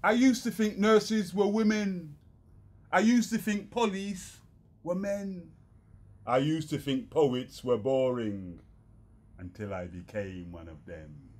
I used to think nurses were women. I used to think police were men. I used to think poets were boring until I became one of them.